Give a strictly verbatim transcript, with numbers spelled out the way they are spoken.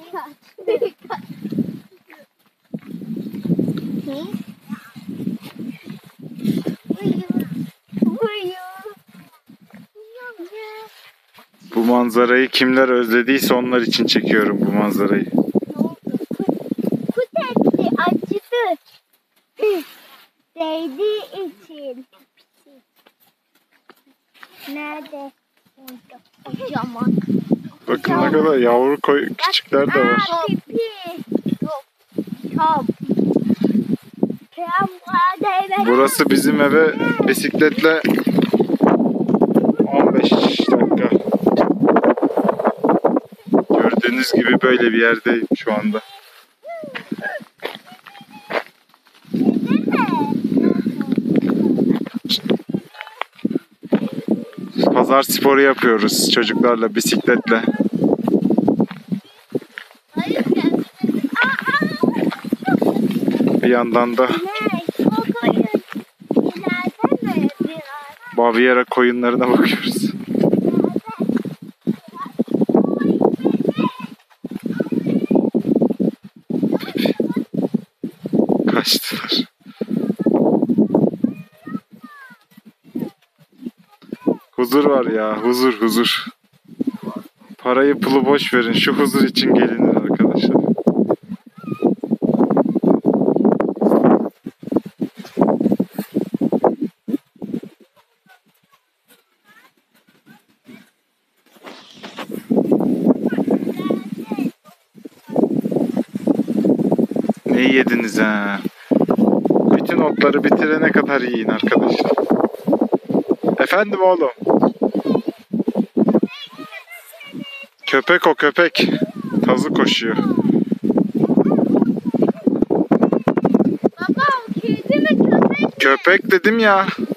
Bu manzarayı kimler özlediyse onlar için çekiyorum bu manzarayı. Kut etti, acıdı. Değdiği için. Nerede? Kocaman. Bakın ne kadar yavru koy küçükler de var. Aa, pipi. Yok. Çok. Burası bizim eve bisikletle on beş dakika. Gördüğünüz gibi böyle bir yerdeyim şu anda. Pazar sporu yapıyoruz çocuklarla bisikletle. Bir yandan da Baviera koyunlarına bakıyoruz. Kaçtılar. Huzur var ya, huzur huzur. Parayı pulu boş verin, şu huzur için gelinir arkadaşlar. Ne yediniz ha? Bütün otları bitirene kadar yiyin arkadaşlar. Efendim oğlum? Köpek o köpek. Tazı koşuyor. Baba o kedi mi köpek mi? Köpek dedim ya.